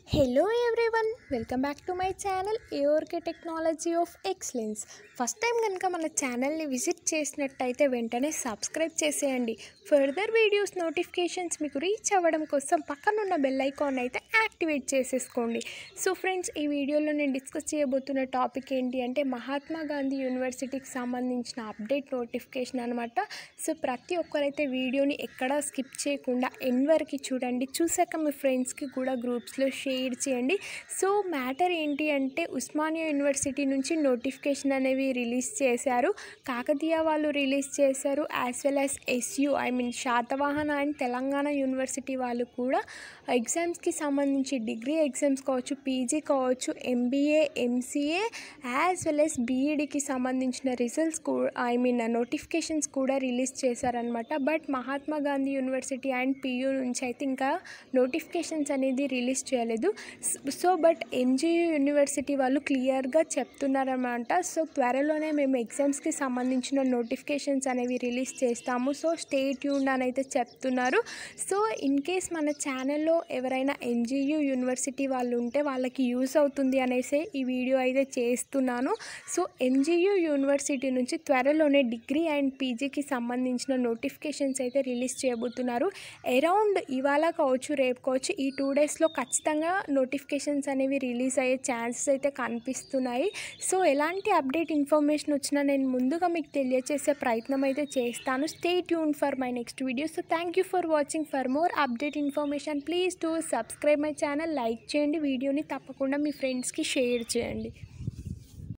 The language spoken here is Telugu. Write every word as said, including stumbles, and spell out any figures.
Hello everyone, welcome back to my channel A O R K Technology of Excellence. First time కనుక మన ఛానల్ని విజిట్ చేసినట్టయితే వెంటనే సబ్స్క్రైబ్ చేసేయండి. ఫర్దర్ వీడియోస్ నోటిఫికేషన్స్ మీకు రీచ్ అవ్వడం కోసం పక్కనున్న బెల్ ఐకాన్ అయితే యాక్టివేట్ చేసేసుకోండి. సో ఫ్రెండ్స్, ఈ వీడియోలో నేను డిస్కస్ చేయబోతున్న టాపిక్ ఏంటి అంటే మహాత్మా గాంధీ యూనివర్సిటీకి సంబంధించిన అప్డేట్ నోటిఫికేషన్ అనమాట. సో ప్రతి ఒక్కరైతే వీడియోని ఎక్కడా స్కిప్ చేయకుండా ఎండ్ వరకు చూడండి. చూసాక మీ ఫ్రెండ్స్కి కూడా గ్రూప్స్లో షేర్ చేయండి. సో మ్యాటర్ ఏంటి అంటే ఉస్మానియా యూనివర్సిటీ నుంచి నోటిఫికేషన్ అనేవి రిలీజ్ చేశారు. కాకతీయ వాళ్ళు రిలీజ్ చేశారు. As well as SU I mean Satavahana and Telangana university వాళ్ళు కూడా ఎగ్జామ్స్కి సంబంధించి డిగ్రీ ఎగ్జామ్స్ కావచ్చు, పీజీ కావచ్చు, MBA, MCA as well as బీఈడీకి సంబంధించిన రిజల్ట్స్ కూడా ఐ మీన్ నోటిఫికేషన్స్ కూడా రిలీజ్ చేశారనమాట. But Mahatma Gandhi university and PU నుంచి అయితే ఇంకా నోటిఫికేషన్స్ అనేది రిలీజ్ చేయలేదు. సో బట్ ఎంజీయూ యూనివర్సిటీ వాళ్ళు క్లియర్గా చెప్తున్నారన్నమాట. సో త్వరలోనే మేము ఎగ్జామ్స్కి సంబంధించిన నోటిఫికేషన్స్ అనేవి రిలీజ్ చేస్తాము. సో స్టే ట్యూన్డ్ అని అయితే చెప్తున్నారు. సో ఇన్ కేస్ మన ఛానల్లో ఎవరైనా ఎంజీయూ యూనివర్సిటీ వాళ్ళు ఉంటే వాళ్ళకి యూస్ అవుతుంది అనేసి ఈ వీడియో అయితే చేస్తున్నాను. సో ఎంజీయూ యూనివర్సిటీ నుంచి త్వరలోనే డిగ్రీ అండ్ పీజీకి సంబంధించిన నోటిఫికేషన్స్ అయితే రిలీజ్ చేయబోతున్నారు. అరౌండ్ ఇవాళ కావచ్చు, రేపు కావచ్చు, ఈ టూ డేస్లో ఖచ్చితంగా నోటిఫికేషన్స్ అనేవి రిలీజ్ అయ్యే ఛాన్సెస్ అయితే కనిపిస్తున్నాయి. సో ఎలాంటి అప్డేట్ ఇన్ఫర్మేషన్ వచ్చినా నేను ముందుగా మీకు తెలియజేసే ప్రయత్నం అయితే చేస్తాను. Stay tune for my next video. So thank you for watching. For more update information please to subscribe my channel, like చేయండి, వీడియోని తప్పకుండా మీ ఫ్రెండ్స్కి షేర్ చేయండి.